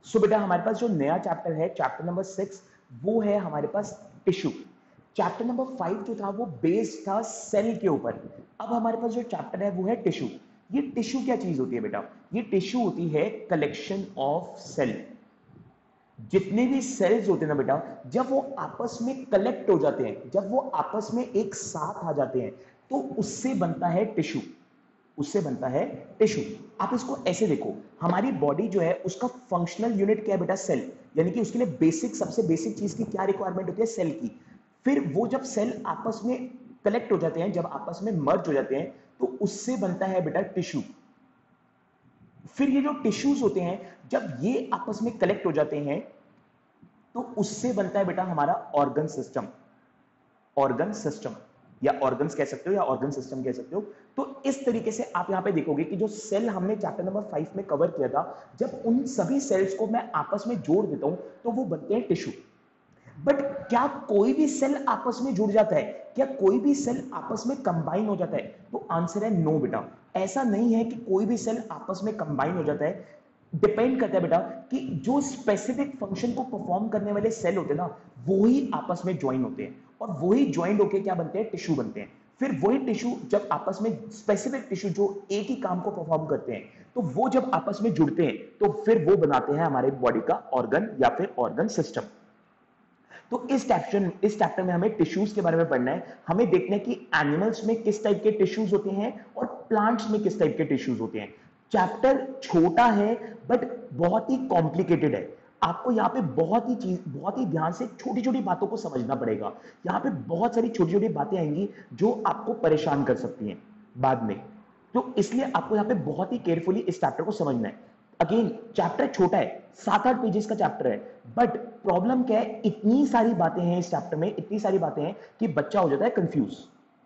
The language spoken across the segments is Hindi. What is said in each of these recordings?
सो बेटा हमारे पास जो नया चैप्टर है, चैप्टर नंबर 6, वो है हमारे पास टिश्यू। चैप्टर नंबर 5 जो था वो बेस्ड था सेल के ऊपर। अब हमारे पास जो चैप्टर है वो है टिश्यू। ये टिश्यू क्या चीज होती है बेटा? ये टिश्यू होती है कलेक्शन ऑफ सेल। जितने भी सेल्स होते हैं ना बेटा, जब वो आपस में कलेक्ट हो जाते हैं, जब वो आपस में एक साथ आ जाते हैं, तो उससे बनता है टिश्यू। उससे बनता है टिश्यू। आप इसको ऐसे देखो, हमारी बॉडी जो है उसका फंक्शनल यूनिट क्या है बेटा? सेल। यानी कि उसके लिए बेसिक, सबसे बेसिक चीज की क्या रिक्वायरमेंट होती है? सेल की। फिर वो जब सेल आपस में कलेक्ट हो जाते हैं, जब आपस में मर्ज हो जाते हैं, तो उससे बनता है बेटा टिश्यू। फिर ये जो टिश्यूज होते हैं, जब ये आपस में कलेक्ट हो जाते हैं, तो उससे बनता है बेटा हमारा ऑर्गन सिस्टम। ऑर्गन सिस्टम या ऑर्गन्स कह सकते हो या ऑर्गन सिस्टम कह सकते हो। तो इस तरीके से आप यहां पे देखोगे कि जो सेल हमने चैप्टर नंबर 5 में कवर किया था, जब उन सभी सेल्स को मैं आपस में जोड़ देता हूं तो वो बनते हैं टिश्यू। बट क्या कोई भी सेल आपस में जुड़ जाता है? क्या कोई भी सेल आपस में कंबाइन हो जाता है? तो आंसर है नो बेटा। ऐसा नहीं है कि कोई भी सेल आपस में कंबाइन हो जाता है। डिपेंड करता है बेटा कि जो स्पेसिफिक फंक्शन को परफॉर्म करने वाले सेल होते हैं ना, वो ही आपस में ज्वाइन होते हैं, और वही ज्वाइन होके क्या बनते हैं? टिश्यू बनते हैं। फिर वही टिश्यू जब आपस में, स्पेसिफिक टिश्यू जो एक ही काम को परफॉर्म करते हैं, तो वो जब आपस में जुड़ते हैं तो फिर वो बनाते हैं हमारे बॉडी का ऑर्गन या फिर ऑर्गन सिस्टम। तो इस चैप्टर में हमें टिश्यूज के बारे में पढ़ना है। हमें देखना है कि एनिमल्स में किस टाइप के टिश्यूज होते हैं और प्लांट्स में किस टाइप के टिश्यूज होते हैं। चैप्टर छोटा है बट बहुत ही कॉम्प्लिकेटेड है। आपको यहाँ पे बहुत ही ध्यान से छोटी छोटी बातों को समझना पड़ेगा। यहाँ पे बहुत सारी छोटी छोटी बातें आएंगी जो आपको परेशान कर सकती हैं बाद में। तो इसलिए आपको यहाँ पे बहुत ही केयरफुली इस चैप्टर को समझना है। अगेन चैप्टर छोटा है, 7-8 पेजेस का चैप्टर है, बट प्रॉब्लम क्या है, इतनी सारी बातें हैं इस चैप्टर में, इतनी सारी बातें हैं कि बच्चा हो जाता है कंफ्यूज।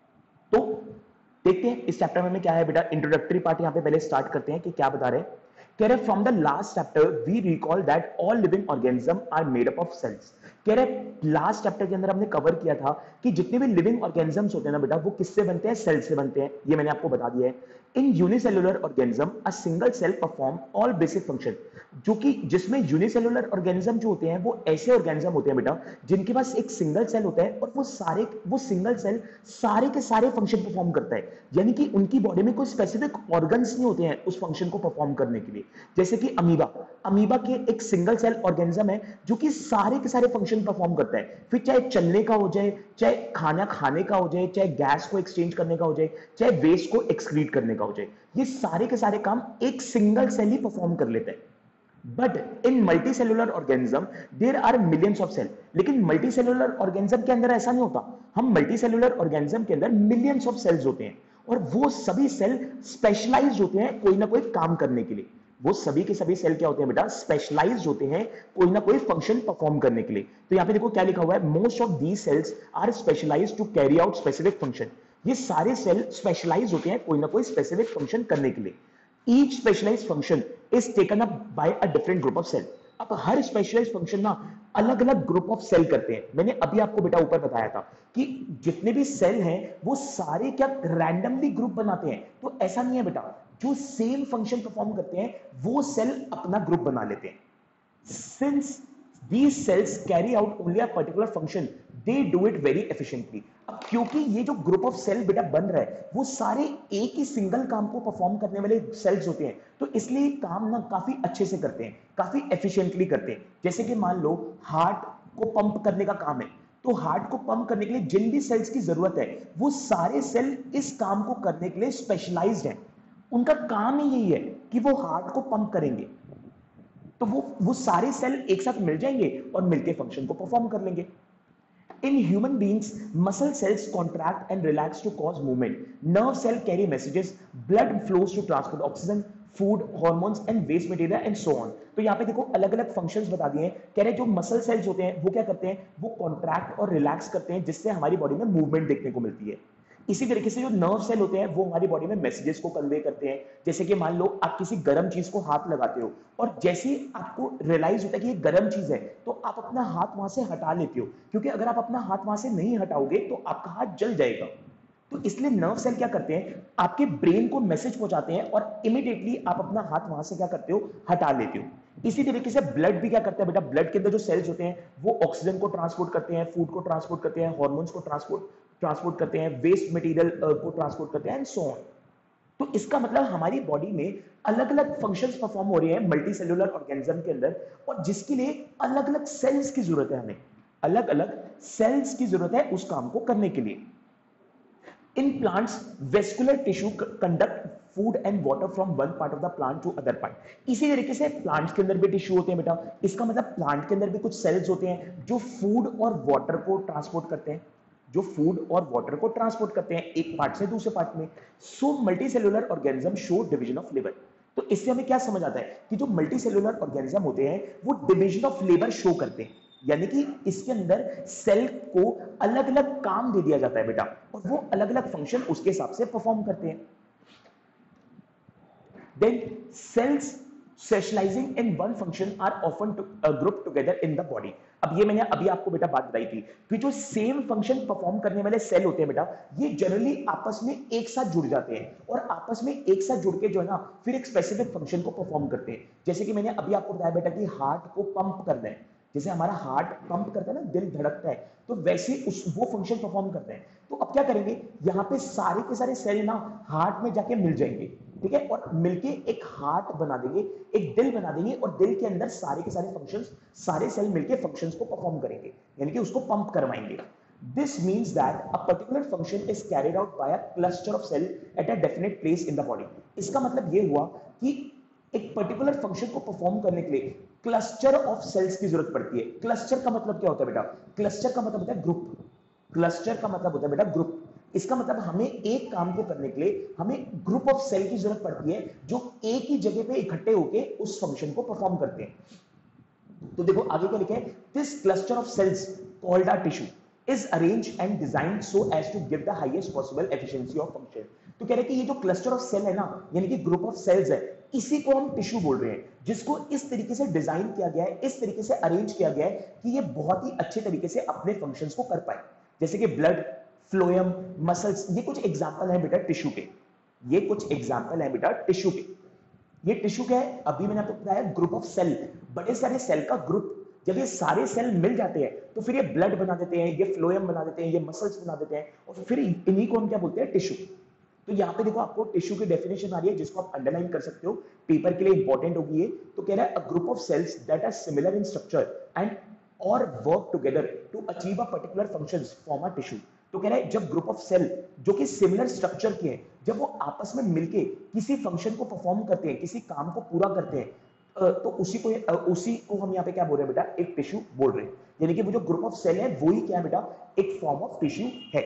तो देखते हैं इस चैप्टर में क्या है बेटा। इंट्रोडक्टरी पार्ट यहां पे पहले स्टार्ट करते हैं कि क्या बता रहे हैं। कह रहे from the last chapter we recall that all living organism are made up of cells. कह रहे लास्ट चैप्टर के अंदर हमने कवर किया था कि जितने भी लिविंग ऑर्गेनिजम्स होते हैं ना बेटा, वो किससे बनते हैं? सेल से बनते हैं। ये मैंने आपको बता दिया है। In unicellular organism a single cell perform all basic function. जो कि जिसमें यूनिसेलुलर ऑर्गेनिज्म जो होते हैं वो ऐसे ऑर्गेनिज्म होते हैं बेटा जिनके पास एक सिंगल सेल होता है, और वो सिंगल सेल सारे के सारे फंक्शन परफॉर्म करता है। यानी कि उनकी बॉडी में कोई स्पेसिफिक ऑर्गन्स नहीं होते हैं उस फंक्शन को परफॉर्म करने के लिए। जैसे कि अमीबा, अमीबा के एक सिंगल सेल ऑर्गेनिज्म है जो कि सारे के सारे फंक्शन परफॉर्म करता है। फिर चाहे चलने का हो जाए, चाहे खाना खाने का हो जाए, चाहे गैस को एक्सचेंज करने का हो जाए, चाहे वेस्ट को एक्सक्रीट करने का हो जाए, ये सारे के सारे काम एक सिंगल सेल ही परफॉर्म कर लेते हैं। But in multi cellular organism there are millions of cell. लेकिन मल्टी सेलुलर ऑर्गेनिज्म के अंदर ऐसा नहीं होता। हम मल्टी सेलुलर ऑर्गेनिज्म के अंदर मिलियंस ऑफ सेल्स होते हैं, और वो सभी सेल स्पेशलाइज्ड होते हैं कोई ना कोई काम करने के लिए। वो सभी के सभी सेल क्या होते हैं बेटा? स्पेशलाइज्ड होते हैं कोई ना कोई फंक्शन परफॉर्म करने के लिए। तो यहां पे देखो क्या लिखा हुआ है, most of these cells are specialised to carry out specific function. ये सारे सेल स्पेशलाइज होते हैं कोई ना कोई स्पेसिफिक फंक्शन करने के लिए। Each specialized function is taken up by a different group of cell. अब हर स्पेशलाइज्ड फंक्शन ना अलग अलग ग्रुप ऑफ सेल करते हैं। मैंने अभी आपको बेटा ऊपर बताया था कि जितने भी सेल हैं वो सारे क्या रैंडमली ग्रुप बनाते हैं? तो ऐसा नहीं है बेटा। जो सेम फंक्शन परफॉर्म करते हैं वो सेल अपना ग्रुप बना लेते हैं। Since these cells carry out only a particular function, they do it very efficiently. अब क्योंकि ये जो ग्रुप ऑफ सेल बेटा बन रहा है वो सारे एक ही सिंगल काम को परफॉर्म करने वाले सेल्स होते हैं, तो इसलिए काम ना काफी अच्छे से करते हैं, काफी एफिशिएंटली करते हैं। जैसे कि मान लो हार्ट को पंप करने का काम है, तो हार्ट को पंप करने के लिए जिन भी सेल्स की जरूरत है वो सारे सेल इस काम को करने के लिए स्पेशलाइज्ड हैं। उनका काम ही यही है कि वो हार्ट को पंप करेंगे। तो वो सारे सेल एक साथ मिल जाएंगे और मिलके फंक्शन को परफॉर्म कर लेंगे। In human beings, muscle cells contract and relax to cause movement. Nerve cell carry messages. Blood flows to transport oxygen, food, hormones and waste material and so on. तो यहाँ पे देखो अलग अलग फंक्शंस बता दिए हैं। कह रहे जो मसल सेल्स होते हैं वो क्या करते हैं? वो कॉन्ट्रैक्ट और रिलैक्स करते हैं जिससे हमारी बॉडी में मूवमेंट देखने को मिलती है। इसी तरीके से जो नर्व सेल होते हैं वो हमारी बॉडी में मैसेजेस को कन्वे करते हैं। जैसे कि मान लो आप किसी गर्म चीज को हाथ लगाते हो, और जैसे ही आपको रियलाइज होता है कि ये गर्म चीज है तो आप अपना हाथ वहां से हटा लेते हो, क्योंकि अगर आप अपना हाथ वहां से नहीं हटाओगे तो आपका हाथ जल जाएगा। तो इसलिए नर्व सेल क्या करते हैं? आपके ब्रेन को मैसेज पहुंचाते हैं और इमीडिएटली आप अपना हाथ वहां से क्या करते हो? हटा लेते हो। इसी तरीके से ब्लड भी क्या करता है बेटा, ब्लड के अंदर जो सेल्स होते हैं वो ऑक्सीजन को ट्रांसपोर्ट करते हैं, फूड को ट्रांसपोर्ट करते हैं, हार्मोन्स को ट्रांसपोर्ट करते हैं, वेस्ट मटेरियल को ट्रांसपोर्ट करते हैं एंड सो ऑन। तो इसका मतलब हमारी बॉडी में अलग अलग फंक्शंस परफॉर्म हो रहे हैं मल्टी सेलुलर ऑर्गेनिज्म के अंदर, और जिसके लिए अलग अलग सेल्स की जरूरत है, हमें अलग अलग सेल्स की जरूरत है उस काम को करने के लिए। In plants, vascular tissue conduct food and water from one part of the plant to other part. इसी तरीके से प्लांट्स के अंदर भी टिश्यू होते हैं बेटा। इसका मतलब प्लांट के अंदर भी कुछ सेल्स होते हैं जो फूड और वाटर को ट्रांसपोर्ट करते हैं, जो फूड और वाटर को ट्रांसपोर्ट करते हैं एक पार्ट से दूसरे पार्ट में। So multi cellular organism show division of labour. तो इससे हमें क्या समझ आता है कि जो मल्टी सेलुलर ऑर्गेनिज्म होते हैं वो डिवीजन ऑफ लेबर शो करते हैं, यानी कि इसके अंदर सेल को अलग अलग काम दे दिया जाता है बेटा, और वो अलग अलग फंक्शन उसके हिसाब से परफॉर्म करते हैं। Then cells specialising in one function are often group together in the body. अब ये मैंने अभी आपको बेटा बात बताई थी कि जो सेम फंक्शन परफॉर्म करने वाले सेल होते हैं बेटा, ये जनरली आपस में एक साथ जुड़ जाते हैं और आपस में एक साथ जुड़ के जो है ना फिर एक स्पेसिफिक फंक्शन को परफॉर्म करते हैं। जैसे कि मैंने अभी आपको बताया बेटा कि हार्ट को पंप करना है, जैसे हमारा हार्ट पंप करता है ना, दिल धड़कता है, तो वैसे उस वो फंक्शन परफॉर्म करते हैं। तो अब क्या करेंगे, यहाँ पे सारे के सारे सेल ना हार्ट में जाके मिल जाएंगे, ठीक है, और मिलके एक हार्ट बना देंगे, एक दिल बना देंगे, और दिल के अंदर सारे के सारे फंक्शंस, सारे सेल मिलके फंक्शंस को परफॉर्म करेंगे, यानी कि उसको पंप करवाएंगे। This means that a particular function is carried out by a cluster of cell at a definite place in the body. इसका मतलब ये हुआ कि एक पर्टिकुलर फंक्शन को परफॉर्म करने के लिए क्लस्टर ऑफ सेल्स की जरूरत पड़ती है। क्लस्टर का मतलब क्या होता है बेटा, क्लस्टर का मतलब होता है ग्रुप। क्लस्टर का मतलब होता है बेटा ग्रुप। इसका मतलब हमें एक काम को करने के लिए हमें ग्रुप ऑफ सेल की जरूरत पड़ती है जो एक ही जगह पे इकट्ठे होकर उस फंक्शन को परफॉर्म करते हैं। तो देखो आगे क्या लिखा है, this cluster of cells called a tissue is arranged and designed so as to give the highest possible efficiency of function। तो कह रहे हैं कि ये जो क्लस्टर ऑफ सेल है ना, यानी कि ग्रुप ऑफ सेल्स है, इसी को हम टिश्यू बोल रहे हैं, जिसको इस तरीके से डिजाइन किया गया है, इस तरीके से अरेंज किया गया है कि ये बहुत ही अच्छे तरीके से अपने फंक्शंस को कर पाए। जैसे कि ब्लड, फ्लोएम, मसल्स, ये कुछ एग्जांपल है बेटा टिश्यू के, ये कुछ एग्जांपल है बेटा टिश्यू के। ये टिश्यू क्या है, अभी मैंने आपको बताया ग्रुप ऑफ सेल, बड़े सारे सेल का ग्रुप। जब ये सारे सेल मिल जाते हैं तो फिर ये ब्लड बना देते हैं, ये फ्लोएम बना देते हैं, ये मसल्स बना देते हैं, और फिर इन्हीं को हम क्या बोलते हैं, टिश्यू। तो यहाँ पे देखो आपको टिश्यू की डेफिनेशन आ रही है जिसको आप अंडरलाइन कर सकते हो, पेपर के लिए इंपॉर्टेंट होगी ये। तो कह रहा है a group of cells that are similar in structure and और work together to achieve a particular functions form a tissue. तो कह रहा है जब ग्रुप ऑफ सेल जो कि सिमिलर स्ट्रक्चर के हैं, जब वो आपस में मिलके किसी फंक्शन को परफॉर्म करते हैं, किसी काम को पूरा करते हैं, तो उसी को हम यहाँ पे क्या बोल रहे हैं बेटा, एक टिश्यू बोल रहे हैं। यानी कि वो जो ग्रुप ऑफ सेल है वो ही क्या है बेटा, एक फॉर्म ऑफ टिश्यू है।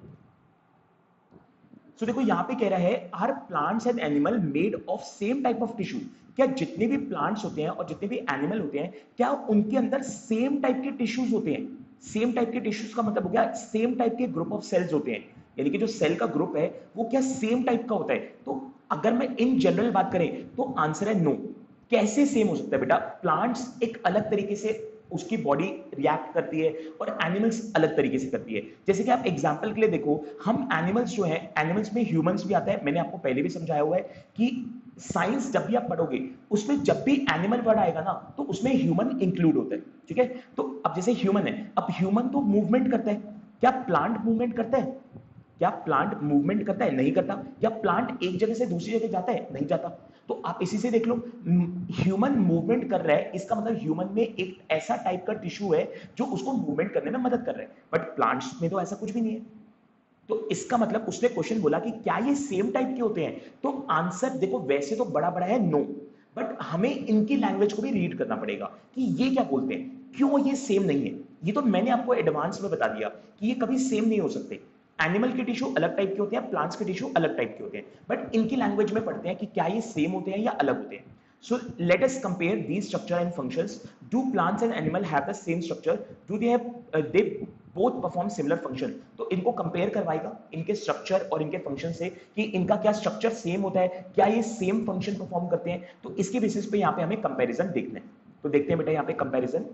सो देखो यहाँ पे कह रहा है are plants and animal made of same type of tissue. क्या जितने भी प्लांट्स होते हैं और जितने भी एनिमल होते हैं, क्या उनके अंदर सेम टाइप के टिश्यूज होते हैं? सेम टाइप के टिश्यूज का मतलब हो गया सेम टाइप के ग्रुप ऑफ सेल्स होते हैं, यानी कि जो सेल का ग्रुप है वो क्या सेम टाइप का होता है? तो अगर मैं इन जनरल बात करें तो आंसर है नो। कैसे सेम हो सकता है बेटा? प्लांट्स एक अलग तरीके से उसकी बॉडी रिएक्ट करती है और एनिमल्स अलग तरीके से करती है। जैसे कि आप एग्जांपल के लिए देखो, हम एनिमल्स जो हैं, एनिमल्स में ह्यूमंस भी आता है, मैंने आपको पहले भी समझाया हुआ है कि साइंस जब भी आप पढ़ोगे उसमें जब भी एनिमल वर्ड आएगा ना तो उसमें ह्यूमन इंक्लूड होता है, ठीक है? तो अब जैसे ह्यूमन है, अब ह्यूमन तो मूवमेंट करता है, क्या प्लांट मूवमेंट करता है? क्या प्लांट मूवमेंट करता है? नहीं करता। क्या प्लांट एक जगह से दूसरी जगह जाता है? नहीं जाता। तो आप इसी से देख लो, ह्यूमन मूवमेंट कर रहा है, इसका मतलब ह्यूमन में एक ऐसा टाइप का टिश्यू है जो उसको मूवमेंट करने में मदद कर रहा है, बट प्लांट्स में तो ऐसा कुछ भी नहीं है। तो इसका मतलब उसने क्वेश्चन बोला कि क्या ये सेम टाइप के होते हैं? तो आंसर देखो वैसे तो बड़ा बड़ा है नो, बट हमें इनकी लैंग्वेज को भी रीड करना पड़ेगा कि ये क्या बोलते हैं, क्यों ये सेम नहीं है। ये तो मैंने आपको एडवांस में बता दिया कि ये कभी सेम नहीं हो सकते। एनिमल के टिश्यू अलग टाइप के होते हैं, प्लांट्स के टिश्यू अलग टाइप के होते हैं, बट इनकी लैंग्वेज में पढ़ते हैं कि क्या ये सेम होते हैं या अलग होते हैं। So let us compare these structure and functions. Do plants and animal have the same structure? Do they have they both perform similar function? तो इनको कंपेयर करवाएगा इनके स्ट्रक्चर और इनके फंक्शन से कि इनका क्या स्ट्रक्चर सेम होता है, क्या ये सेम फंक्शन परफॉर्म करते हैं। तो इसके बेसिस पे यहाँ पे हमें कंपैरिजन देखना है। तो देखते हैं बेटा यहाँ पे कंपैरिजन।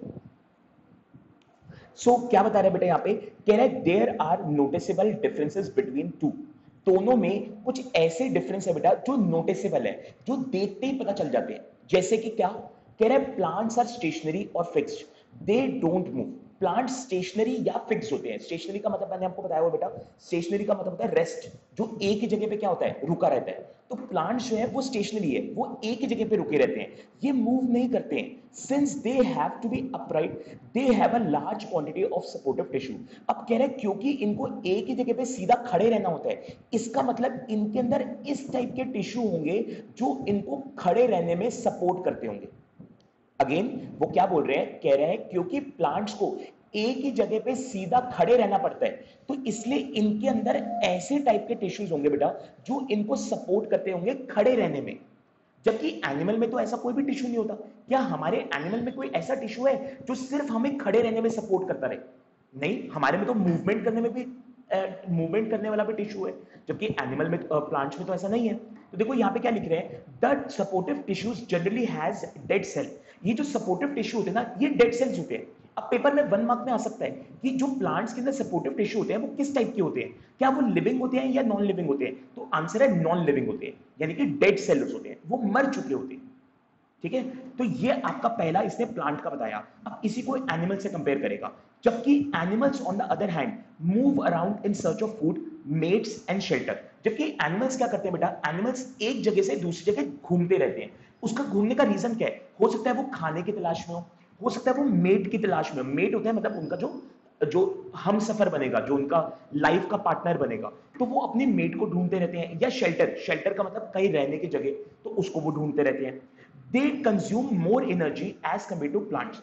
सो क्या बता रहा है बेटा यहाँ पे, कह रहा है there are noticeable differences between two. दोनों में कुछ ऐसे डिफरेंस है बेटा जो नोटिसेबल है, जो देखते ही पता चल जाते हैं। जैसे कि क्या? कह रहे हैं प्लांट्स आर स्टेशनरी और fixed, they don't move. Plant stationary या फिक्स होते हैं। स्टेशनरी का मतलब मैंने आपको बताया हुआ बेटा, स्टेशनरी का मतलब होता है रेस्ट, जो एक ही जगह पे क्या होता है, रुका रहता है। तो प्लांट्स जो है वो स्टेशनरी है, वो एक ही जगह पे रुके रहते हैं, ये मूव नहीं करते हैं। Since they have to be upright, they have a large quantity of supportive tissue. अब कह रहे हैं क्योंकि इनको एक ही जगह पे सीधा खड़े रहना होता है, इसका मतलब इनके अंदर इस टाइप के टिश्यू होंगे जो इनको खड़े रहने में सपोर्ट करते होंगे। अगेन वो क्या बोल रहे हैं, कह रहे हैं क्योंकि प्लांट्स को एक ही जगह पे सीधा खड़े रहना पड़ता है, तो इसलिए इनके अंदर ऐसे टाइप के टिश्यूज होंगे बेटा जो इनको सपोर्ट करते होंगे खड़े रहने में। जबकि एनिमल में तो ऐसा कोई भी टिश्यू नहीं होता। क्या हमारे एनिमल में कोई ऐसा टिश्यू है जो सिर्फ हमें खड़े रहने में सपोर्ट करता रहे? नहीं, हमारे में तो मूवमेंट करने में भी मूवमेंट करने वाला भी टिश्यू है, जबकि एनिमल में प्लांट्स में तो ऐसा नहीं है। तो देखो यहाँ पे क्या लिख रहे हैं, the supportive tissues generally has dead cell. ये जो सपोर्टिव टिश्यू होते हैं ना, ये डेड सेल्स होते हैं। अब पेपर में 1 मार्क में आ सकता है कि जो प्लांट्स के अंदर सपोर्टिव टिश्यू होते हैं वो किस टाइप के होते हैं, क्या वो लिविंग होते हैं या नॉन लिविंग होते हैं? तो आंसर है नॉन लिविंग होते हैं, यानी कि डेड सेल्स होते हैं, वो मर चुके होते हैं। ठीक है, तो ये आपका पहला इसने प्लांट का बताया। अब इसी को एनिमल से कंपेयर करेगा। जबकि animals on the other hand move around in search of food, mates and shelter. जबकि एनिमल्स क्या करते हैं बेटा, एनिमल्स एक जगह से दूसरी जगह घूमते रहते हैं। उसका घूमने का रीजन क्या है? हो सकता है वो खाने की तलाश में हो सकता है वो मेट की तलाश में। मेट होता है मतलब उनका जो जो हम सफर बनेगा, जो उनका लाइफ का पार्टनर बनेगा, तो वो अपने मेट को ढूंढते रहते हैं। या शेल्टर, शेल्टर का मतलब कहीं रहने की जगह, तो उसको वो ढूंढते रहते हैं। They consume more energy as compare to plants.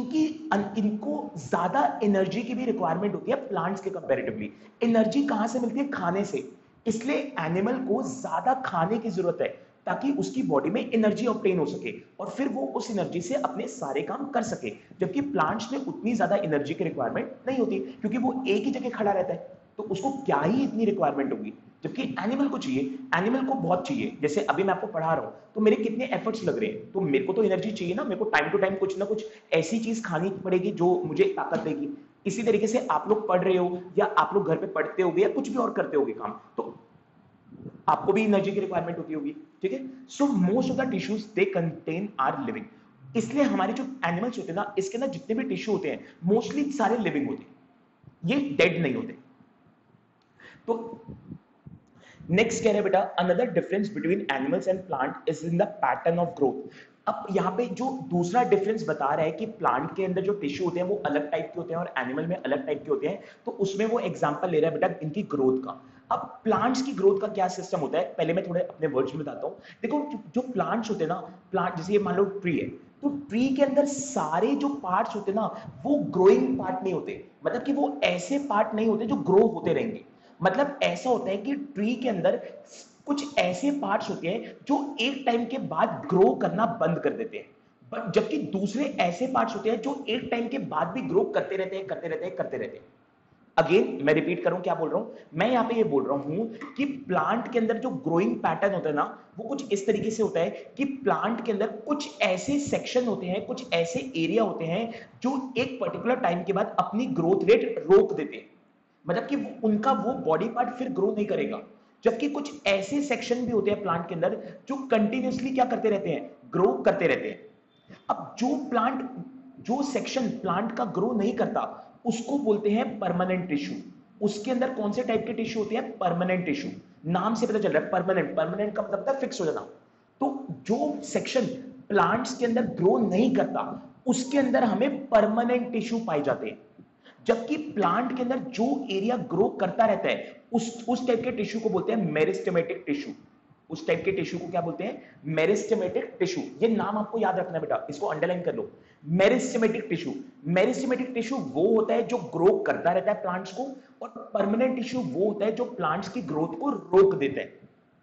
इनको ज्यादा एनर्जी की भी रिक्वायरमेंट होती है प्लांट्स के कंपैरेटिवली। एनर्जी कहां से मिलती है? खाने से। इसलिए एनिमल को ज्यादा खाने की जरूरत है ताकि उसकी बॉडी में एनर्जी ऑब्टेन हो सके और फिर वो उस एनर्जी से अपने सारे काम कर सके। जबकि प्लांट्स में उतनी ज्यादा एनर्जी की रिक्वायरमेंट नहीं होती, क्योंकि वो एक ही जगह खड़ा रहता है, तो उसको क्या ही इतनी रिक्वायरमेंट होगी। जबकि एनिमल को चाहिए, एनिमल को बहुत चाहिए। जैसे अभी मैं आपको पढ़ा रहा हूं तो मेरे कितने एफर्ट्स लग रहे हैं, तो मेरे को तो एनर्जी चाहिए ना, मेरे को टाइम टू टाइम कुछ ना कुछ ऐसी चीज खानी पड़ेगी जो मुझे ताकत देगी। इसी तरीके से आप लोग पढ़ रहे हो या आप लोग घर पे पढ़ते होगे या कुछ भी और करते होगे काम, तो आपको भी एनर्जी की रिक्वायरमेंट होती होगी। ठीक है, so most of the tissues they contain are living. इसलिए हमारे जो एनिमल्स होते हैं ना, इसके अंदर जितने भी टिश्यू होते हैं मोस्टली सारे लिविंग होते हैं, ये डेड नहीं होते। तो नेक्स्ट कह रहे हैं बेटा, another difference between animals and plant is in the pattern of growth. अब यहाँ पे जो दूसरा डिफरेंस बता रहा है कि प्लांट के अंदर जो टिश्यू होते हैं वो अलग टाइप के होते हैं और एनिमल में अलग टाइप के होते हैं, तो उसमें वो एग्जांपल ले रहा है बेटा इनकी ग्रोथ का। अब प्लांट्स की ग्रोथ का क्या सिस्टम होता है, पहले मैं थोड़े अपने वर्ड्स में बताता हूँ। देखो जो प्लांट्स होते हैं ना, प्लांट जैसे ये मान लो ट्री है, तो ट्री के अंदर सारे जो पार्ट्स होते हैं ना, वो ग्रोइंग पार्ट नहीं होते। मतलब कि वो ऐसे पार्ट नहीं होते जो ग्रो होते रहेंगे। मतलब ऐसा होता है कि ट्री के अंदर कुछ ऐसे पार्ट्स होते हैं जो एक टाइम के बाद ग्रो करना बंद कर देते हैं, जबकि दूसरे ऐसे पार्ट्स होते हैं जो एक टाइम के बाद भी ग्रो करते रहते हैं, करते रहते हैं, करते रहते हैं। अगेन मैं रिपीट करूं क्या बोल रहा हूं मैं, यहां पे ये बोल रहा हूं कि प्लांट के अंदर जो ग्रोइंग पैटर्न होता है ना, वो कुछ इस तरीके से होता है कि प्लांट के अंदर कुछ ऐसे सेक्शन होते हैं, कुछ ऐसे एरिया होते हैं जो एक पर्टिकुलर टाइम के बाद अपनी ग्रोथ रेट रोक देते हैं। मतलब कि उनका वो बॉडी पार्ट फिर ग्रो नहीं करेगा। जबकि कुछ ऐसे सेक्शन भी होते हैं प्लांट के अंदर जो कंटिन्यूअसली क्या करते रहते हैं, ग्रो करते रहते हैं। अब जो सेक्शन प्लांट का ग्रो नहीं करता उसको बोलते हैं परमानेंट टिश्यू। उसके अंदर कौन से टाइप के टिश्यू होते हैं? Permanent tissue. नाम से पता चल रहा है परमानेंट, परमानेंट का मतलब था फिक्स हो जाना। तो जो सेक्शन प्लांट्स के अंदर ग्रो नहीं करता उसके अंदर हमें परमानेंट टिश्यू पाए जाते हैं। जबकि प्लांट के अंदर जो एरिया ग्रो करता रहता है उस टाइप के टिश्यू को बोलते हैं मेरिस्टेमेटिक टिश्यू। उस टाइप के टिश्यू को क्या बोलते हैं? Meristematic tissue. ये नाम आपको याद रखना बेटा, इसको अंडरलाइन कर लो। मेरिस्टेमेटिक टिश्यू, मेरिस्टेमेटिक टिश्यू वो होता है जो ग्रो करता रहता है प्लांट्स को, और परमानेंट टिश्यू वो होता है जो प्लांट्स की ग्रोथ को रोक देता है।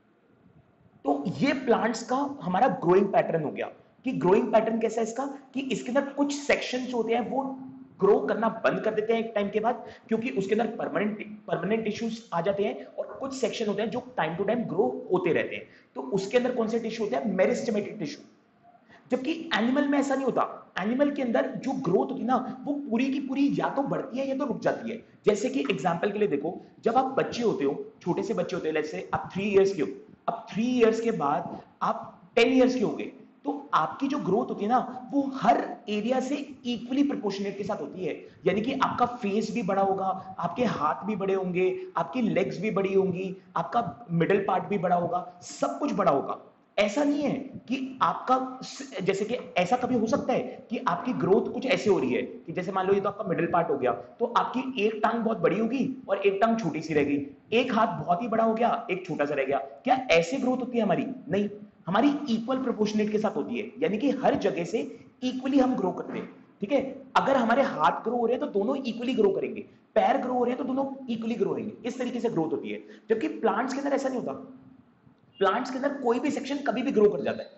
तो ये प्लांट्स का हमारा ग्रोइंग पैटर्न हो गया। कि ग्रोइंग पैटर्न कैसा है इसका, कि इसके अंदर कुछ सेक्शंस होते हैं वो ग्रो करना बंद कर देते हैं एक टाइम के बाद, क्योंकि उसके अंदर परमानेंट टिश्यूज आ जाते हैं, और कुछ सेक्शन होते हैं जो टाइम टू टाइम ग्रो होते रहते हैं। तो उसके अंदर कौन से टिश्यू होते हैं? Meristematic tissue. जबकि एनिमल में ऐसा नहीं होता। एनिमल के अंदर जो ग्रोथ होती है ना, वो पूरी की पूरी या तो बढ़ती है या तो रुक जाती है। जैसे कि एग्जांपल के लिए देखो, जब आप बच्चे होते हो, छोटे से बच्चे होते हैं, जैसे आप 3 इयर्स के हो, अब 3 इयर्स के बाद आप 10 इयर्स के हो गए, तो आपकी जो ग्रोथ होती है ना वो हर एरिया से इक्वली प्रोपोर्शनेट के साथ होती है। यानी कि आपका फेस भी बड़ा होगा, आपके हाथ भी बड़े होंगे, आपकी लेग्स भी बड़ी होंगी, आपका मिडिल पार्ट भी बड़ा होगा, सब कुछ बड़ा होगा। ऐसा नहीं है कि आपका, जैसे कि ऐसा कभी हो सकता है कि आपकी ग्रोथ कुछ ऐसे हो रही है कि जैसे मान लो ये तो आपका मिडिल पार्ट हो गया, तो आपकी एक टांग बहुत बड़ी होगी और एक टांग छोटी सी रहेगी, एक हाथ बहुत ही बड़ा हो गया, एक छोटा सा रह गया। क्या ऐसे ग्रोथ होती है हमारी? नहीं, हमारी इक्वल प्रोपोर्शनेट के साथ होती है, यानी कि हर जगह से इक्वली हम ग्रो करते हैं। ठीक है, अगर हमारे हाथ ग्रो हो रहे हैं तो दोनों इक्वली ग्रो करेंगे, पैर ग्रो हो रहे हैं तो दोनों इक्वली ग्रो होंगे, इस तरीके से ग्रोथ होती है। जबकि प्लांट्स के अंदर ऐसा नहीं होता, प्लांट्स के अंदर कोई भी सेक्शन कभी भी ग्रो कर जाता है।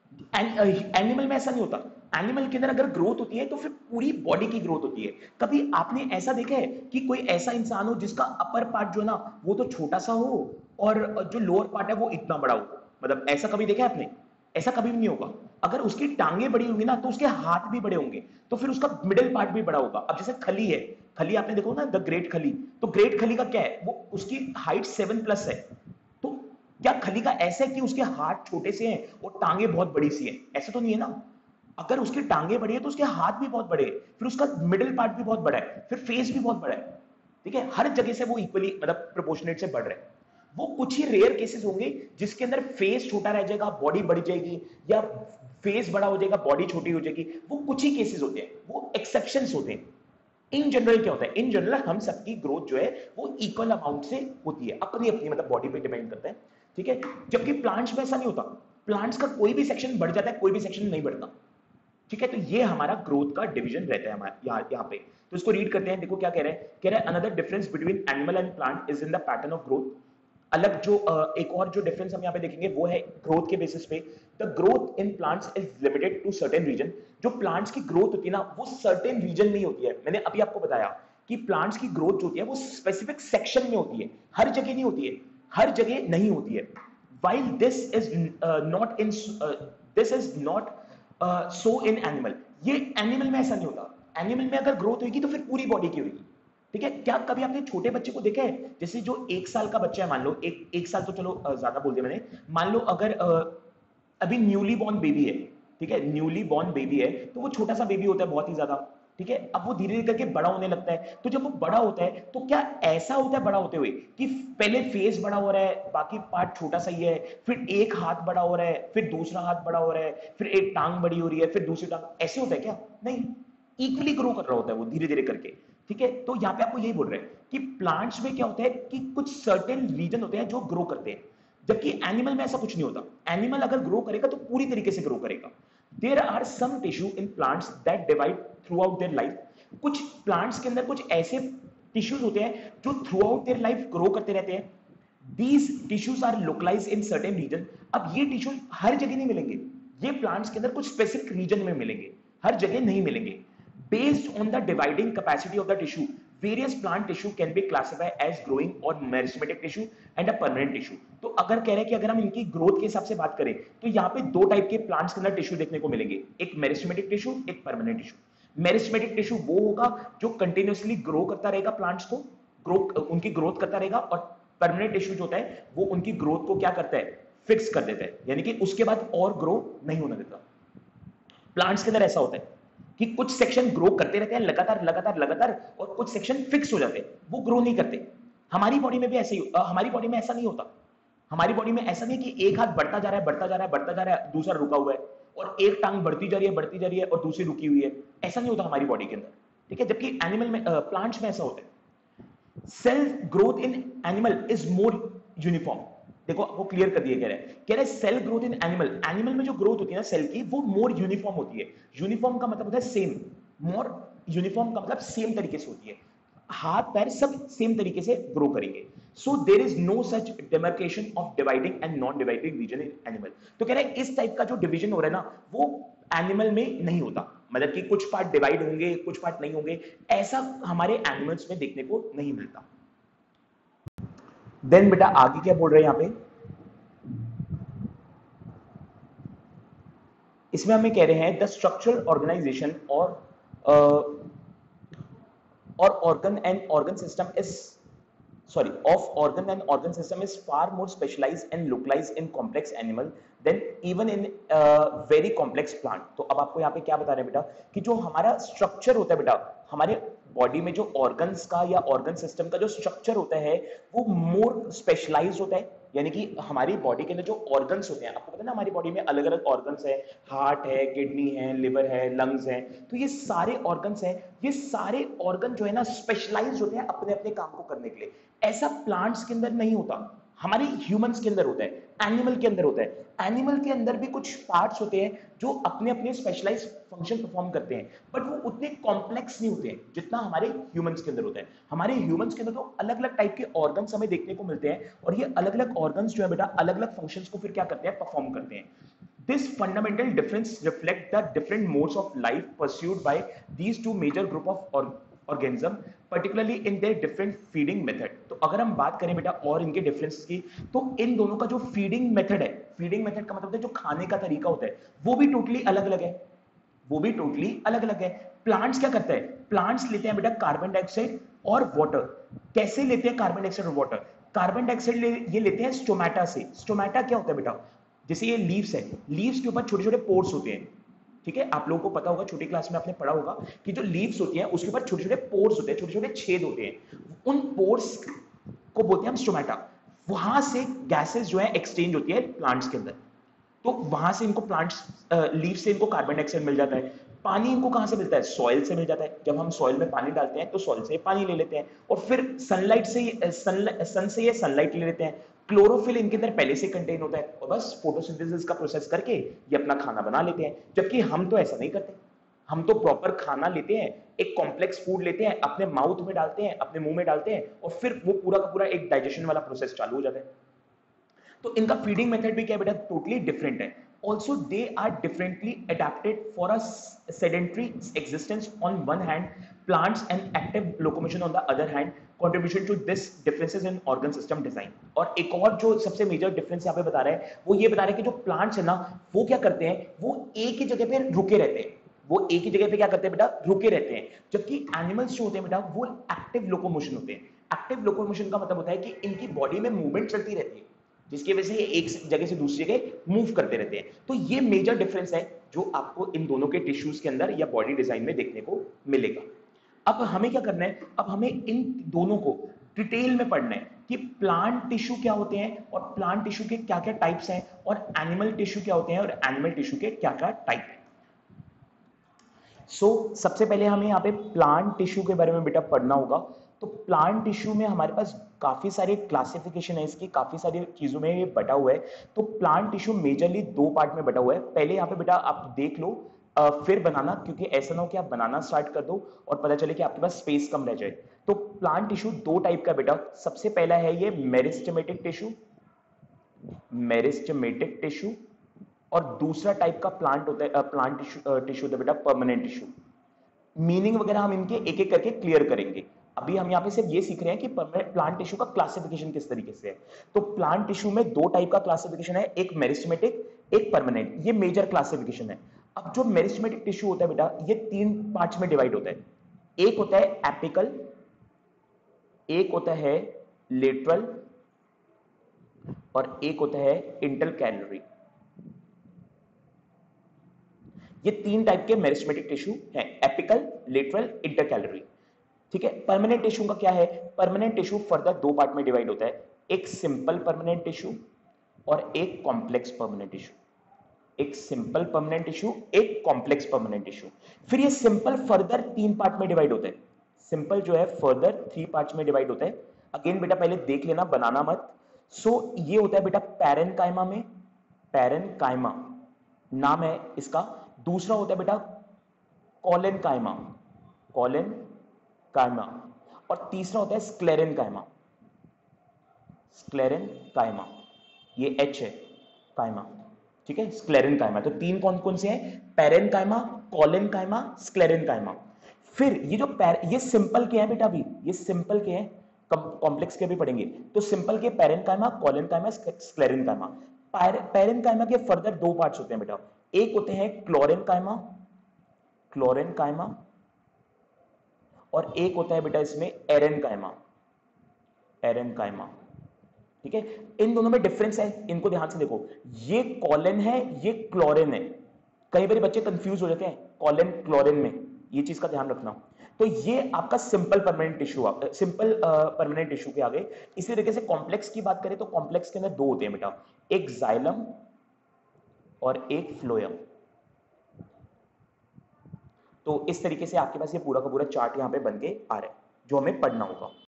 एनिमल में ऐसा नहीं होता, एनिमल के अंदर अगर ग्रोथ होती है तो फिर पूरी बॉडी की ग्रोथ होती है। कभी आपने ऐसा देखा है कि कोई ऐसा इंसान हो जिसका अपर पार्ट जो है ना वो तो छोटा सा हो और जो लोअर पार्ट है वो इतना बड़ा हो? मतलब ऐसा कभी देखा है आपने? ऐसा कभी भी नहीं होगा। अगर उसकी टांगे बड़ी होंगी ना तो उसके हाथ भी बड़े होंगे, तो फिर उसका मिडिल पार्ट भी बड़ा होगा। अब जैसे खली है, खली आपने देखो ना, द ग्रेट खली, तो ग्रेट खली का क्या है, वो उसकी हाइट 7+ है। तो क्या खली का ऐसा है कि उसके हाथ छोटे से हैं और टांगे बहुत बड़ी सी हैं? ऐसा तो नहीं है ना। अगर उसकी टांगे बड़ी है तो उसके हाथ भी बहुत बड़े हैं, फिर उसका मिडिल पार्ट भी बहुत बड़ा है, फिर फेस भी बहुत बड़ा है। ठीक है, हर जगह से वो इक्वली मतलब प्रोपोर्शनेट से बढ़ रहा है। वो कुछ ही रेयर केसेस होंगे जिसके अंदर फेस छोटा रह जाएगा, बॉडी बढ़ जाएगी, या फेस बड़ा हो जाएगा, बॉडी छोटी हो जाएगी। वो कुछ ही केसेस होते हैं, वो एक्सेप्शंस होते हैं। इन जनरल क्या होता है, इन जनरल हम सबकी ग्रोथ जो है वो इक्वल अमाउंट से होती है, अपनी अपनी मतलब बॉडी पे डिपेंड करता है। ठीक है, जबकि प्लांट्स में ऐसा नहीं होता, प्लांट्स का कोई भी सेक्शन बढ़ जाता है, कोई भी सेक्शन नहीं बढ़ता। ठीक है, तो ये हमारा ग्रोथ का डिवीजन रहता है हमारे यहाँ पे। तो इसको रीड करते हैं, देखो क्या कह रहे हैं। कह रहे हैं another difference between animal and plant is in the pattern of growth. अलग जो एक और जो डिफरेंस हम यहाँ पे देखेंगे वो है ग्रोथ के बेसिस पे। The growth in plants is limited to certain region. जो प्लांट्स की ग्रोथ होती है ना वो सर्टेन रीजन में ही होती है। मैंने अभी आपको बताया कि प्लांट्स की ग्रोथ जो होती है वो स्पेसिफिक सेक्शन में होती है, हर जगह नहीं होती है, हर जगह नहीं होती है। while this is not in this is not so in animal। ये एनिमल में ऐसा नहीं होता। एनिमल में अगर ग्रोथ होगी तो फिर पूरी बॉडी की होगी। ठीक है, क्या कभी आपने छोटे बच्चे को देखा है, जैसे जो 1 साल का बच्चा है, मान लो एक साल तो चलो ज्यादा बोल दिया मैंने, मान लो अगर अभी न्यूली बॉर्न बेबी है, ठीक है, न्यूली बॉर्न बेबी है, तो वो छोटा सा बेबी होता है बहुत ही ज्यादा। ठीक है, अब वो धीरे धीरे करके बड़ा होने लगता है, तो जब वो बड़ा होता है तो क्या ऐसा होता है बड़ा होते हुए कि पहले फेस बड़ा हो रहा है, बाकी पार्ट छोटा सा ही है, फिर एक हाथ बड़ा हो रहा है, फिर दूसरा हाथ बड़ा हो रहा है, फिर एक टांग बड़ी हो रही है, फिर दूसरी टांग, ऐसे होता है क्या? नहीं, इक्वली ग्रो कर रहा होता है वो धीरे धीरे करके। ठीक है, तो यहाँ पे आपको यही बोल रहे हैं कि प्लांट्स में क्या होता है कि कुछ सर्टेन रीजन होते हैं जो ग्रो करते हैं, जबकि एनिमल में ऐसा कुछ नहीं होता। एनिमल अगर ग्रो करेगा तो पूरी तरीके से ग्रो करेगा। There are some tissue in plants that divide throughout their life. कुछ प्लांट्स के अंदर कुछ ऐसे टिश्यूज होते हैं जो throughout their life grow करते रहते हैं। These tissues are localize in certain region. अब ये टिश्यू हर जगह नहीं मिलेंगे, ये प्लांट्स के अंदर कुछ स्पेसिफिक रीजन में मिलेंगे, हर जगह नहीं मिलेंगे। Based on the dividing capacity of the tissue, various plant tissue can be classified as growing or meristematic tissue and a permanent tissue। तो अगर कह रहे हैं कि अगर हम इनकी ग्रोथ के हिसाब से बात करें तो यहाँ पे दो टाइप के प्लांट्स के अंदर टिश्यू देखने को मिलेंगे, एक मेरिस्टेमेटिक टिश्यू, एक परमानेंट टिश्यू। मेरिस्टेमेटिक टिश्यू वो होगा जो कंटिन्यूअसली ग्रो करता रहेगा, प्लांट्स को ग्रो उनकी ग्रोथ करता रहेगा, और परमानेंट टिश्यू जो होता है वो उनकी ग्रोथ को क्या करता है, फिक्स कर देता है, यानी कि उसके बाद और ग्रो नहीं होने देता। प्लांट्स के अंदर ऐसा होता है कि कुछ सेक्शन ग्रो करते रहते हैं लगातार लगातार लगातार, और कुछ सेक्शन फिक्स हो जाते हैं, वो ग्रो नहीं करते। हमारी बॉडी में भी ऐसे ही, हमारी बॉडी में ऐसा नहीं होता। हमारी बॉडी में ऐसा नहीं कि एक हाथ बढ़ता जा रहा है बढ़ता जा रहा है बढ़ता जा रहा है, दूसरा रुका हुआ है, और एक टांग बढ़ती जा रही है बढ़ती जा रही है और दूसरी रुकी हुई है। ऐसा नहीं होता हमारी बॉडी के अंदर। ठीक है, जबकि एनिमल में प्लांट्स में ऐसा होता है। Cell growth in animal is more uniform. देखो वो क्लियर कर दिया, कह रहे cell growth in animal, animal में जो ग्रोथ होती है ना सेल की वो मोर यूनिफॉर्म होती है। यूनिफॉर्म का मतलब होता है सेम, मोर यूनिफॉर्म का मतलब सेम तरीके से होती है, हाथ पैर सब सेम तरीके से ग्रो करेंगे। So there is no such demarcation of dividing and non dividing region in animal. तो कह रहे हैं इस टाइप का जो डिवीजन हो रहा है ना वो एनिमल में नहीं होता, मतलब कि कुछ पार्ट डिवाइड होंगे कुछ पार्ट नहीं होंगे, ऐसा हमारे एनिमल्स में देखने को नहीं मिलता। देन बेटा आगे क्या बोल रहे हैं यहाँ पे, इसमें हमें कह रहे हैं द स्ट्रक्चरल ऑर्गेनाइजेशन और organ and organ system is sorry of organ and organ system is far more specialized and localized in complex animal then even in very complex plant. तो अब आपको यहाँ पे क्या बता रहे हैं बेटा कि जो हमारा स्ट्रक्चर होता है बेटा, हमारे बॉडी में जो ऑर्गन्स का या ऑर्गन सिस्टम का जो स्ट्रक्चर होता है वो मोर स्पेशलाइज्ड होता है। यानी कि हमारी बॉडी के अंदर जो ऑर्गन्स होते हैं, आपको पता है ना हमारी बॉडी में अलग अलग ऑर्गन्स है, हार्ट है, किडनी है, लिवर है, लंग्स है, तो ये सारे ऑर्गन्स हैं, ये सारे ऑर्गन जो है ना स्पेशलाइज्ड होते हैं अपने अपने काम को करने के लिए। ऐसा प्लांट्स के अंदर नहीं होता, हमारे ह्यूमंस के अंदर होता है, एनिमल के अंदर होता है। एनिमल के अंदर भी कुछ पार्ट्स होते हैं जो अपने अपने स्पेशलाइज फंक्शन परफॉर्म करते हैं, बट वो उतने कॉम्प्लेक्स नहीं होते हैं जितना हमारे ह्यूमंस के अंदर होता है। हमारे ह्यूमंस के अंदर तो अलग अलग टाइप के ऑर्गन्स हमें देखने को मिलते हैं, और ये अलग अलग ऑर्गन्स जो है बेटा अलग अलग फंक्शंस को फिर क्या करते हैं, परफॉर्म करते हैं। This fundamental difference reflects the different modes of life pursued by these two major group of organism, particularly in their different feeding method। तो अगर हम बात करें बेटा और इनके डिफरेंस की, तो इन दोनों का जो फीडिंग मेथड है, फीडिंग मेथड का मतलब है जो खाने का तरीका होता है, वो भी टोटली अलग अलग है, वो भी टोटली अलग अलग है। प्लांट्स क्या करते हैं, प्लांट्स लेते हैं बेटा कार्बन डाइऑक्साइड और वाटर। कैसे लेते हैं कार्बन डाइऑक्साइड और वाटर? कार्बन डाइऑक्साइड ये लेते हैं स्टोमेटा से। स्टोमेटा क्या होता है बेटा, जैसे ये लीव्स है, लीव्स के ऊपर छोटे छोटे पोर्स होते हैं, ठीक है, आप लोगों को पता होगा, छोटी क्लास में आपने पढ़ा होगा कि जो लीव्स होती हैं उसके ऊपर छोटे छोटे पोर्स होते हैं, छोटे छोटे छेद होते हैं, उन पोर्स को बोलते हैं हम स्टोमेटा। वहां से गैसेस जो है एक्सचेंज होती है प्लांट्स के अंदर, तो वहां से इनको प्लांट्स लीव से इनको कार्बन डाइऑक्साइड मिल जाता है। पानी इनको कहां से मिलता है, सॉइल से मिल जाता है। जब हम सॉइल में पानी डालते हैं तो सॉइल से पानी ले लेते हैं, और फिर सनलाइट से सन से ये सनलाइट ले लेते हैं। क्लोरोफिल इनके अंदर पहले से कंटेन होता है, और बस फोटोसिंथेसिस का प्रोसेस करके ये अपना खाना बना लेते हैं। जबकि हम तो ऐसा नहीं करते, हम तो प्रॉपर खाना लेते हैं, एक कॉम्प्लेक्स फूड लेते हैं, अपने माउथ में डालते हैं, अपने मुंह में डालते हैं, और फिर वो पूरा का पूरा एक डाइजेशन वाला प्रोसेस चालू हो जाता है। तो इनका फीडिंग मेथड भी क्या बेटा टोटली डिफरेंट है। Also they are differently adapted for a sedentary existence on one hand, plants and active locomotion on the other hand, contribution to this differences in organ system design. और एक और जो सबसे मेजर डिफरेंस यहाँ पे बता रहे हैं, वो ये बता रहे हैं कि जो प्लांट्स है ना, वो क्या करते हैं, वो एक ही जगह पे रुके रहते हैं, वो एक ही जगह पे क्या करते हैं बेटा, रुके रहते हैं। जबकि एनिमल्स जो होते हैं बेटा वो एक्टिव लोकोमोशन होते हैं। एक्टिव लोकोमोशन का मतलब होता है कि इनकी बॉडी में मूवमेंट चलती रहती है, जिसकी वजह से ये एक जगह से दूसरी जगह मूव करते रहते हैं। तो ये मेजर डिफरेंस है जो आपको इन दोनों के टिश्यूज के अंदर या बॉडी डिजाइन में देखने को मिलेगा। अब हमें क्या करना है, अब हमें इन दोनों को डिटेल में पढ़ना है कि प्लांट टिश्यू क्या होते हैं और प्लांट टिश्यू के क्या क्या टाइप्स हैं, और एनिमल टिश्यू क्या होते हैं और एनिमल टिश्यू के क्या क्या टाइप हैं। सबसे पहले हमें यहाँ पे प्लांट टिश्यू के बारे में बेटा पढ़ना होगा। तो प्लांट टिश्यू में हमारे पास काफी सारे क्लासिफिकेशन है, इसकी काफी सारी चीजों में ये बटा हुआ है। तो प्लांट टिश्यू मेजरली दो पार्ट में बटा हुआ है। पहले यहाँ पे बेटा आप देख लो, फिर बनाना, क्योंकि ऐसा ना हो कि आप बनाना स्टार्ट कर दो और पता चले कि आपके पास स्पेस कम रह जाए। तो प्लांट टिश्यू दो टाइप का बेटा, सबसे पहला है ये मेरिस्टेमेटिक टिश्यू, मेरिस्टेमेटिक टिश्यू, और दूसरा टाइप का प्लांट होता है, प्लांट टिश्यू होता है बेटा परमानेंट टिश्यू। मीनिंग वगैरह हम इनके एक एक करके क्लियर करेंगे। अभी हम यहाँ पे सिर्फ ये सीख रहे हैं कि प्लांट टिश्यू का क्लासिफिकेशन किस तरीके से है। तो प्लांट टिश्यू में दो टाइप का क्लासिफिकेशन है, एक मेरिस्टेमेटिक, एक परमानेंट, ये मेजर क्लासिफिकेशन है। अब जो मेरिस्टेमेटिक टिश्यू होता है बेटा, ये तीन पार्ट्स में डिवाइड होता है। एक होता है एपिकल, एक होता है लेटरल, और एक होता है इंटरकैलरी। ये तीन टाइप के मेरिस्टेमेटिक टिश्यू हैं, एपिकल, लेटरल, इंटरकैलरी। ठीक है। परमानेंट टिश्यू का क्या है, परमानेंट टिश्यू फर्दर दो पार्ट में डिवाइड होता है, एक सिंपल परमानेंट टिश्यू और एक कॉम्प्लेक्स परमानेंट टिश्यू। एक सिंपल परमानेंट टिश्यू, एक कॉम्प्लेक्स परमानेंट टिश्यू। फिर ये सिंपल फर्दर तीन पार्ट में डिवाइड होता है, सिंपल जो है फर्दर थ्री पार्ट्स में डिवाइड होता है। अगेन बेटा पहले देख लेना, बनाना मत। ये होता है बेटा पैरेनकाइमा में, पैरेनकाइमा नाम है इसका। दूसरा होता है बेटा कॉलेनकाइमा, कॉलेनकाइमा, और तीसरा होता है स्क्लेरेनकाइमा, स्क्लेरेनकाइमा, ये एच है काइमा। ठीक है, स्क्लेरेनकाइमा। तो तीन कौन कौन से हैं, पैरेनकाइमा, कॉलेनकाइमा, स्क्लेरेनकाइमा। फिर ये जो ये सिंपल के हैं बेटा, अभी ये सिंपल के हैं, कॉम्प्लेक्स के भी पढ़ेंगे। तो सिंपल के पैरेनकाइमा, कॉलेनकाइमा, स्क्लेरेनकाइमा। पैरेनकाइमा के फर्दर दो पार्ट्स होते हैं बेटा, एक होते हैं क्लोरेनकाइमा, क्लोरेनकाइमा, और एक होता है बेटा इसमें एरेनकाइमा, एरेनकाइमा। ठीक है। इन दोनों में डिफरेंस है, इनको ध्यान से देखो, ये कॉलन है, ये क्लोरिन है। कई बार बच्चे कंफ्यूज हो जाते हैं कॉलन क्लोरिन में, ये चीज का ध्यान रखना। तो ये आपका simple permanent tissue, simple permanent tissue के आ गए। इसी तरीके से कॉम्प्लेक्स की बात करें तो कॉम्प्लेक्स के अंदर दो होते हैं बेटा, एक जाइलम और एक फ्लोएम। तो इस तरीके से आपके पास ये पूरा का पूरा चार्ट यहां पे बन के आ रहा है जो हमें पढ़ना होगा।